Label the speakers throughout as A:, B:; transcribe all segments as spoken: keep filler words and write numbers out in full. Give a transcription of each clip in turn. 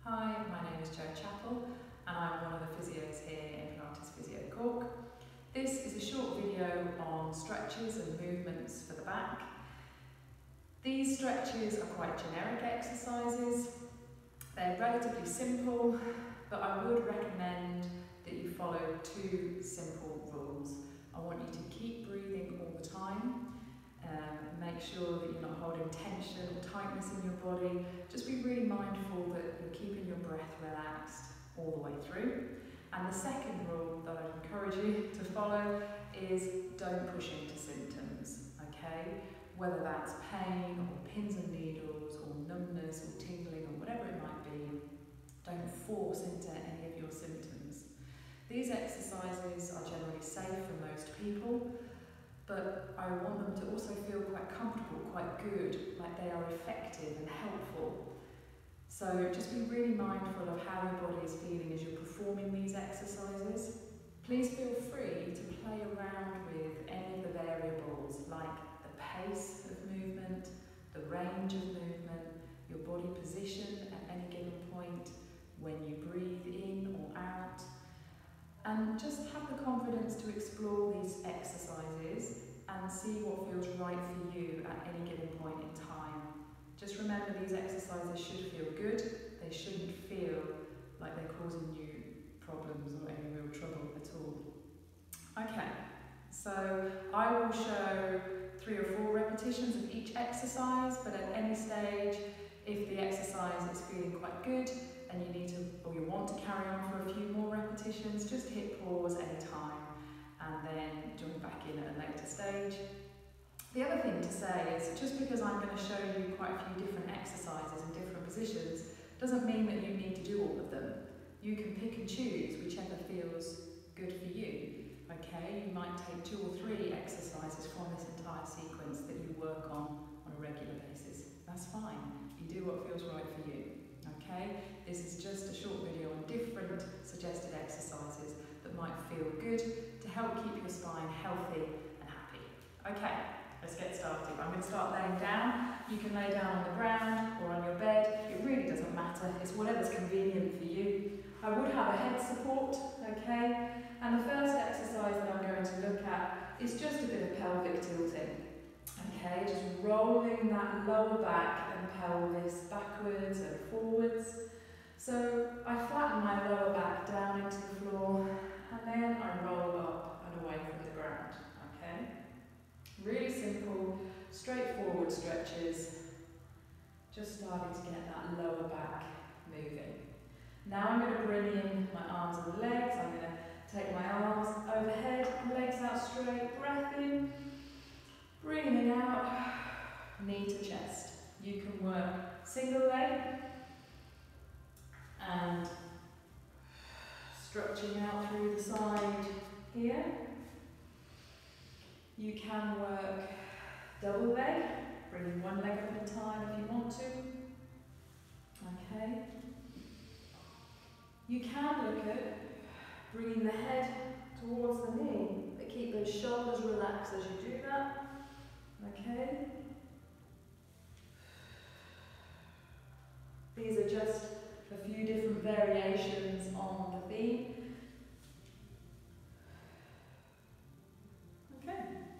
A: Hi, my name is Jo Chappell and I'm one of the physios here in Pilates Physio Cork. This is a short video on stretches and movements for the back. These stretches are quite generic exercises. They're relatively simple, but I would recommend that you follow two simple rules. I want you to keep breathing all the time. Um, make sure that you're not holding tension or tightness in your body. Just be really mindful that you're keeping your breath relaxed all the way through. And the second rule that I'd encourage you to follow is don't push into symptoms, okay? Whether that's pain or pins and needles or numbness or tingling or whatever it might be, don't force into any of your symptoms. These exercises are generally safe for most people, but I want them to also feel quite comfortable, quite good, like they are effective and helpful. So just be really mindful of how your body is feeling as you're performing these exercises. Please feel free to play around with any of the variables like the pace of movement, the range of movement, your body position at any given point, when you breathe in or out. And just have the confidence to explore these exercises and see what feels right for you at any given point in time. Just remember, these exercises should feel good. They shouldn't feel like they're causing you problems or any real trouble at all. Okay, so I will show three or four repetitions of each exercise, but at any stage, if the exercise is feeling quite good and you need to, or you want to carry on for a few more repetitions, just hit pause any time and then join back in at a later stage. The other thing to say is, just because I'm going to show you quite a few different exercises in different positions doesn't mean that you need to do all of them. You can pick and choose whichever feels good for you. Okay, you might take two or three exercises from this entire sequence that you work on on a regular basis. That's fine. You do what feels right for you. Okay, this is just a short video on different suggested exercises that might feel good to help keep your spine healthy and happy. Okay, let's get started. I'm going to start laying down. You can lay down on the ground or on your bed. It really doesn't matter. It's whatever's convenient for you. I would have a head support, okay? And the first exercise that I'm going to look at is just a bit of pelvic tilting. Okay, just rolling that lower back and pelvis backwards and forwards. So I flatten my lower back down into the floor and then I roll up and away from the ground. Okay, really simple, straightforward stretches. Just starting to get that lower back moving. Now I'm going to bring in my arms and legs. I'm going to take my arms overhead, legs out straight, breath in. Breathing out, knee to chest. You can work single leg and stretching out through the side here. You can work double leg, bringing one leg up at a time if you want to. Okay. You can look at bringing the head towards the knee, but keep those shoulders relaxed as you do that. Okay. These are just a few different variations on the theme. Okay.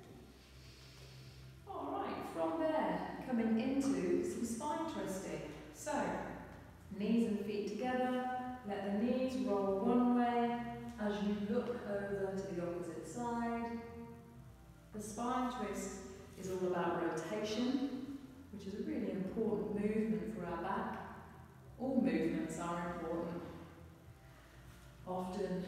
A: Alright, from there, coming into some spine twisting. So, knees and feet together, let the knees roll one way as you look over to the opposite side. The spine twist is all about rotation, which is a really important movement for our back. All movements are important. Often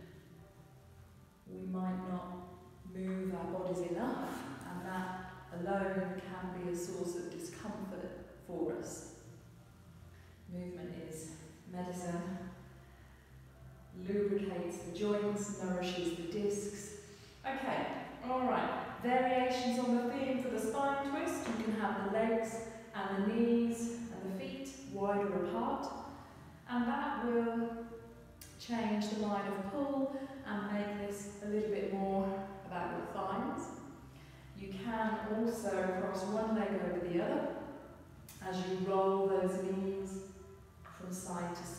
A: we might not move our bodies enough, and that alone can be a source of discomfort for us. Movement is medicine, lubricates the joints, nourishes the discs. Okay, alright. Variations on the theme for the spine twist. You can have the legs and the knees and the feet wider apart, and that will change the line of pull and make this a little bit more about your thighs. You can also cross one leg over the other as you roll those knees from side to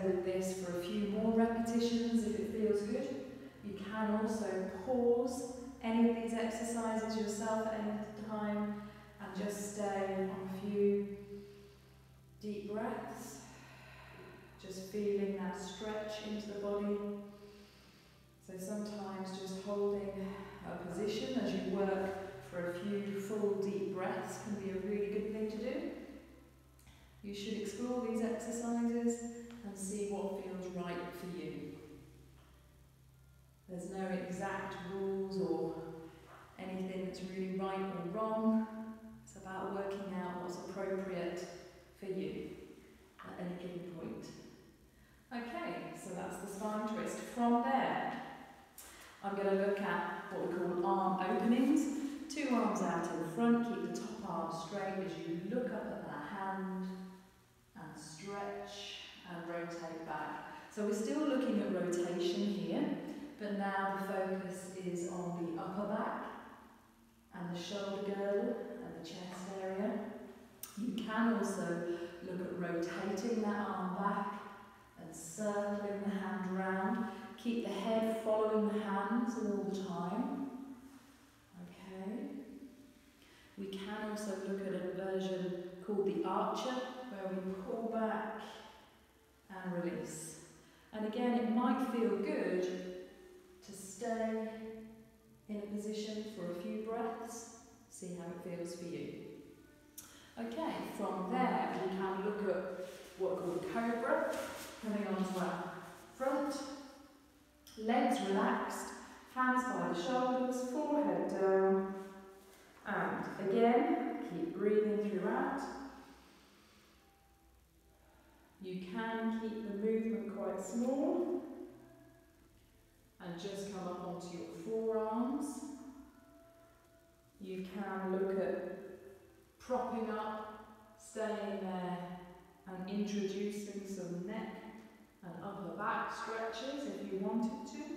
A: with this for a few more repetitions if it feels good. You can also pause any of these exercises yourself at any time and just stay on a few deep breaths, just feeling that stretch into the body. So sometimes just holding a position as you work for a few full deep breaths can be a really good thing to do. You should explore these exercises and see what feels right for you. There's no exact rules or anything that's really right or wrong. It's about working out what's appropriate for you at any given point. Okay, so that's the spine twist. From there, I'm going to look at what we call arm openings. Two arms out in front, keep the top arm straight as you look up at that hand and stretch and rotate back. So we're still looking at rotation here, but now the focus is on the upper back and the shoulder girdle and the chest area. You can also look at rotating that arm back and circling the hand round. Keep the head following the hands all the time. Okay. We can also look at a version called the archer, where we pull back and release. And again, it might feel good to stay in a position for a few breaths, see how it feels for you. Okay, from there we can look at what we call the cobra, coming onto our front, legs relaxed, hands by the shoulders, forehead down, and again, keep breathing throughout. You can keep the movement quite small and just come up onto your forearms. You can look at propping up, staying there and introducing some neck and upper back stretches if you wanted to.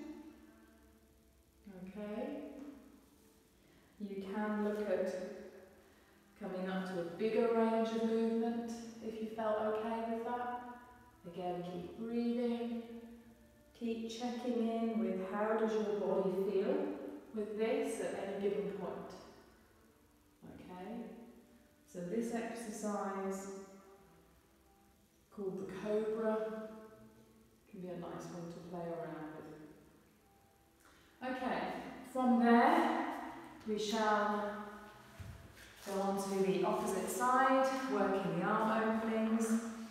A: Okay. You can look at coming up to a bigger range of movement if you felt okay with that. Again, keep breathing. Keep checking in with how does your body feel with this at any given point. Okay? So this exercise, called the cobra, can be a nice one to play around with. Okay, from there we shall go on to the opposite side, working the arm openings.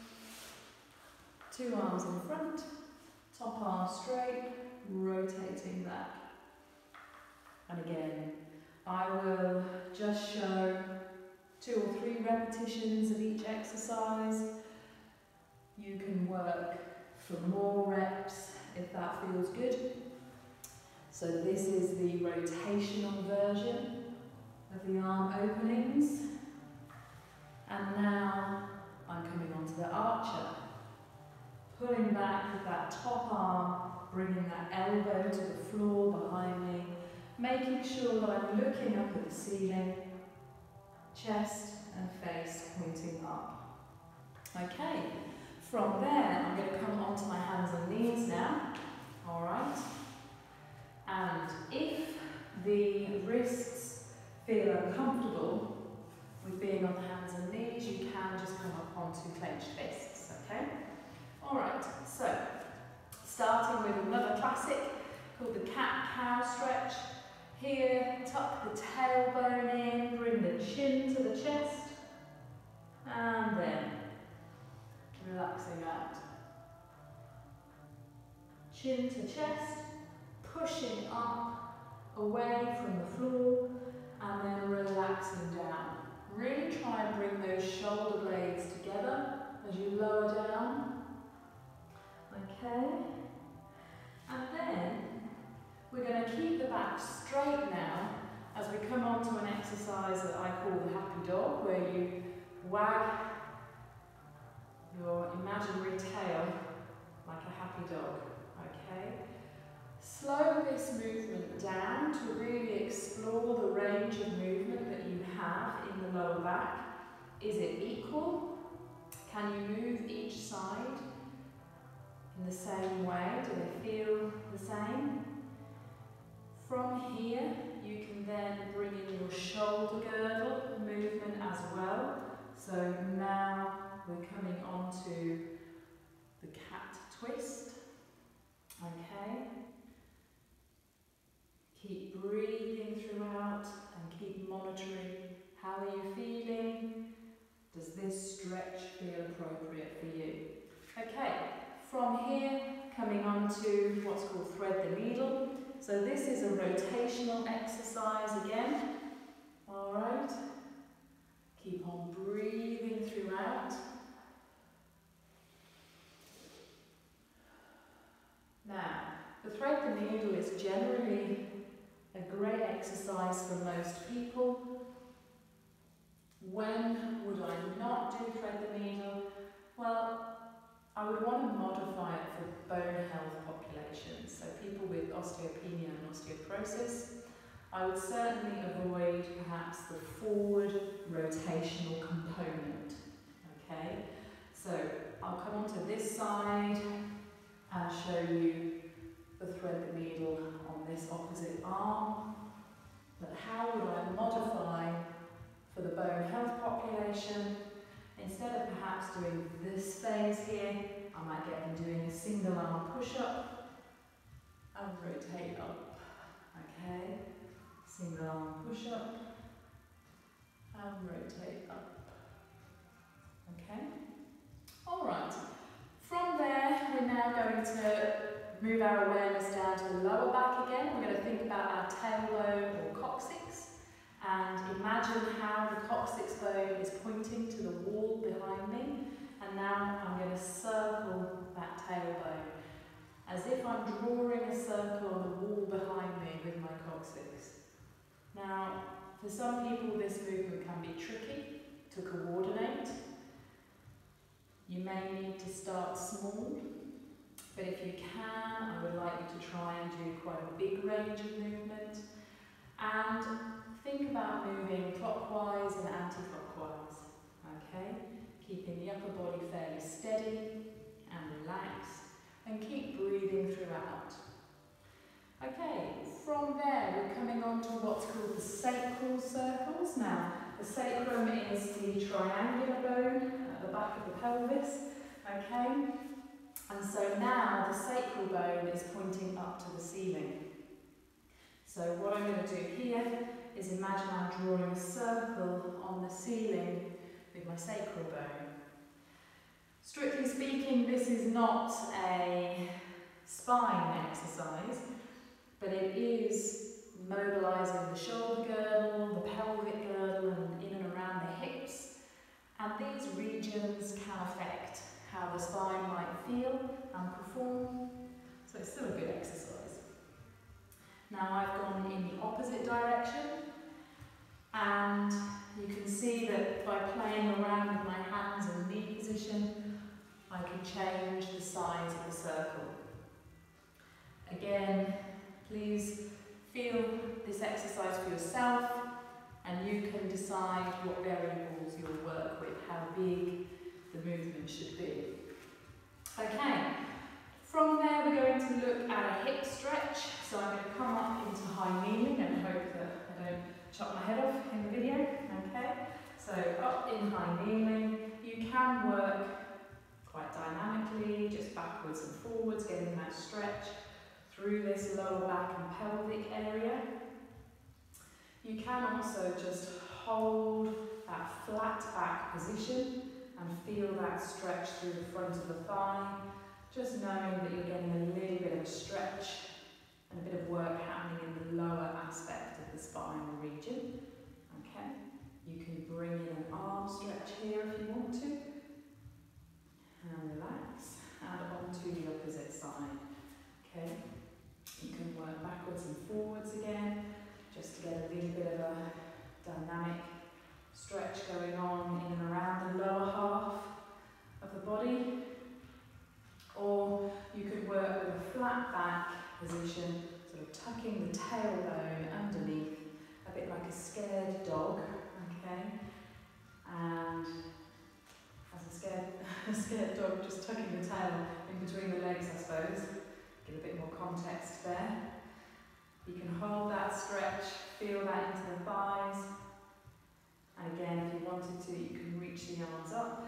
A: Two arms in front, top arm straight, rotating back. And again, I will just show two or three repetitions of each exercise. You can work for more reps if that feels good. So this is the rotational version of the arm openings. And now I'm coming on to the archer. Pulling back with that top arm, bringing that elbow to the floor behind me, making sure that I'm looking up at the ceiling, chest and face pointing up. Okay, from there I'm going to come onto my hands and knees now, alright? And if the wrists feel uncomfortable with being on the hands and knees, you can just come up onto clenched fists, okay? Alright, so starting with another classic called the cat-cow stretch. Here, tuck the tailbone in, bring the chin to the chest, and then relaxing out. Chin to chest, pushing up, away from the floor, and then relaxing down. Really try and bring those shoulder blades together as you lower down. Okay, and then we're going to keep the back straight now as we come on to an exercise that I call the happy dog, where you wag your imaginary tail like a happy dog. Okay, slow this movement down to really explore the range of movement that you have in the lower back. Is it equal? Can you move each side? in the same way. Do they feel the same? From here, you can then bring in your shoulder girdle movement as well. So now we're coming on to the cat twist. Okay. Keep breathing throughout and keep monitoring. How are you feeling? Does this stretch feel appropriate for you? Okay, from here, coming on to what's called thread the needle. So this is a rotational exercise again. All right. Keep on breathing throughout. Now, the thread the needle is generally a great exercise for most people. When would I not do thread the needle? Well, I would want to modify it for bone health populations, so people with osteopenia and osteoporosis. I would certainly avoid perhaps the forward rotational component. Okay, so I'll come onto this side and show you the thread the needle on this opposite arm. But how would I modify for the bone health population? Instead of perhaps doing this phase here, I might get them doing a single arm push-up and rotate up. Okay, single arm push-up and rotate up. Okay, all right. From there, we're now going to move our awareness down to the lower back again. We're going to think about our tailbone or coccyx and imagine how the coccyx bone is pointing to the wall behind me. And now I'm going to circle that tailbone as if I'm drawing a circle on the wall behind me with my coccyx. Now, for some people this movement can be tricky to coordinate. You may need to start small, but if you can, I would like you to try and do quite a big range of movement. And think about moving clockwise and anti-clockwise, okay? Keeping the upper body fairly steady and relaxed, and keep breathing throughout. Okay, from there we're coming on to what's called the sacral circles. Now, the sacrum is the triangular bone at the back of the pelvis, okay? And so now the sacral bone is pointing up to the ceiling. So what I'm going to do here is imagine I'm drawing a circle on the ceiling with my sacral bone. Strictly speaking, this is not a spine exercise, but it is mobilising the shoulder girdle, the pelvic girdle, and in and around the hips. And these regions can affect how the spine might feel and perform. So it's still a good exercise. Now I've gone in the opposite direction, and you can see that by playing around with my hands and knee position, I can change the size of the circle. Again, please feel this exercise for yourself, and you can decide what variables you'll work with, how big the movement should be. Okay, from there we're going to look at a hip stretch. So I'm going to come up into high kneeling and hope that I don't chop my head off in the video. Okay, so up in high kneeling, you can work quite dynamically, just backwards and forwards, getting that stretch through this lower back and pelvic area. You can also just hold that flat back position and feel that stretch through the front of the thigh, just knowing that you're getting a little bit of a stretch and a bit of work happening in the lower aspect of the spinal region. Okay, you can bring in an arm stretch here if you want to, and relax, and onto the opposite side. Okay, you can work backwards and forwards again, just to get a little bit of a dynamic stretch going on in and around the lower half of the body. Or you could work with a flat back position, sort of tucking the tailbone underneath, a bit like a scared dog, okay? And as a scared, scared dog just tucking the tail in between the legs, I suppose. Give a bit more context there. You can hold that stretch, feel that into the thighs. And again, if you wanted to, you can reach the arms up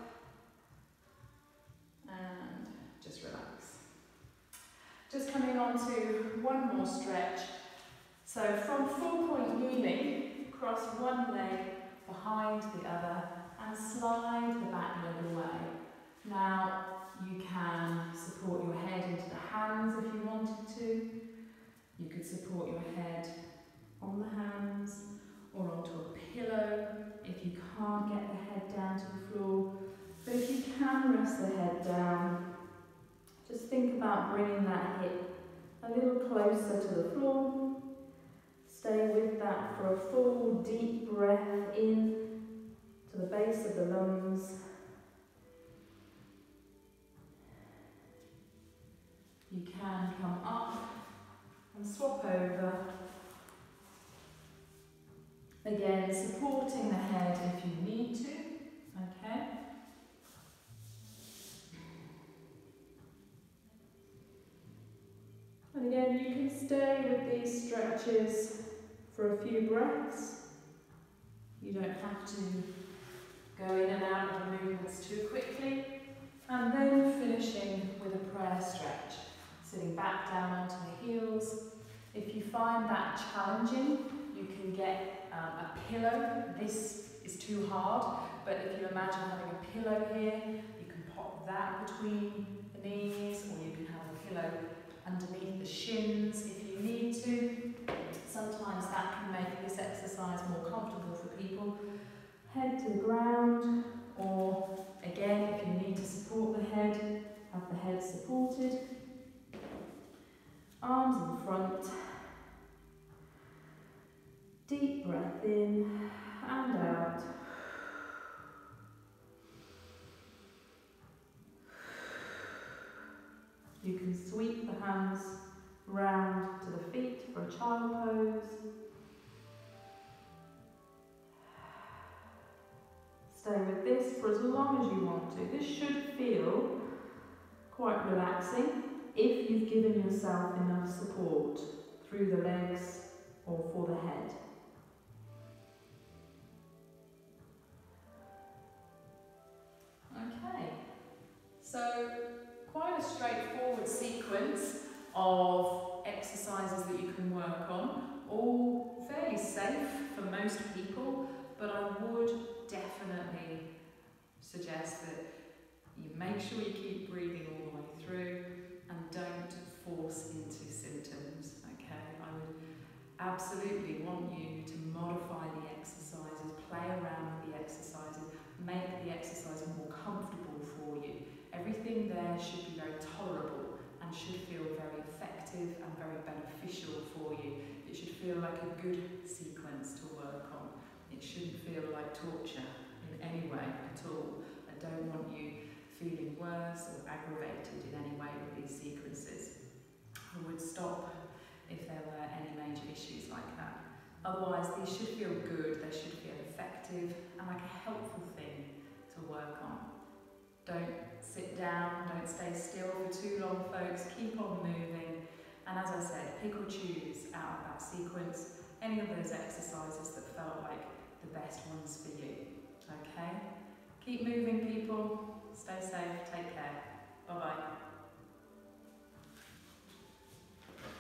A: and just relax. Just coming on to one more stretch. So from full point kneeling, cross one leg behind the other and slide the back leg away. Now you can support your head into the hands if you wanted to. You could support your head on the hands or onto a pillow if you can't get the head down to the floor. But if you can rest the head down, just think about bringing that hip a little closer to the floor. Stay with that for a full deep breath in to the base of the lungs. You can come up and swap over. Again, supporting the head if you need to, okay? And again, you can stay with these stretches for a few breaths. You don't have to go in and out of the movements too quickly. And then finishing with a prayer stretch. Sitting back down onto the heels. If you find that challenging, you can get um, a pillow. This is too hard, but if you imagine having a pillow here, you can pop that between the knees, or you can have a pillow underneath the shins if you need to. Sometimes that can make this exercise more comfortable for people. Head to the ground, or again, if you need to support the head, have the head supported. Arms in front. Deep breath in and out. You can sweep the hands round to the feet for a child pose. Stay with this for as long as you want to. This should feel quite relaxing if you've given yourself enough support through the legs or for the head. Okay, so quite a straightforward sequence of exercises that you can work on, all fairly safe for most people, but I would definitely suggest that you make sure you keep breathing all the way through and don't force into symptoms, okay? I would absolutely want you to modify the exercises, play around with the exercises, make the exercise more comfortable for you. Everything there should be very tolerable and should feel very effective and very beneficial for you. It should feel like a good sequence to work on. It shouldn't feel like torture in any way at all. I don't want you feeling worse or aggravated in any way with these sequences. I would stop if there were any major issues like that. Otherwise, these should feel good, they should feel effective and like a helpful thing to work on. Don't sit down, don't stay still for too long, folks. Keep on moving. And as I said, pick or choose out of that sequence any of those exercises that felt like the best ones for you. Okay? Keep moving, people.